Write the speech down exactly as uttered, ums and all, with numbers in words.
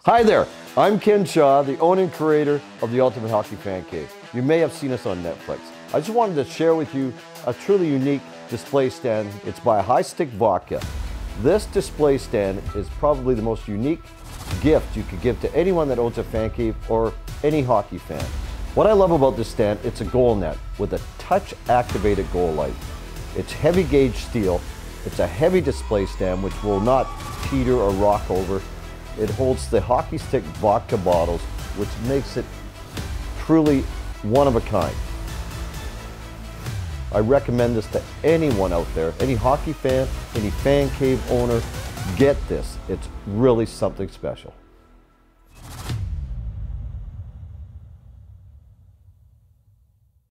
Hi there, I'm Kenn Shaw, the owner and creator of the Ultimate Hockey Fan Cave. You may have seen us on Netflix. I just wanted to share with you a truly unique display stand. It's by High Stick Vodka. This display stand is probably the most unique gift you could give to anyone that owns a fan cave or any hockey fan. What I love about this stand, it's a goal net with a touch activated goal light. It's heavy gauge steel. It's a heavy display stand which will not teeter or rock over. It holds the hockey stick vodka bottles, which makes it truly one of a kind. I recommend this to anyone out there, any hockey fan, any fan cave owner. Get this, it's really something special.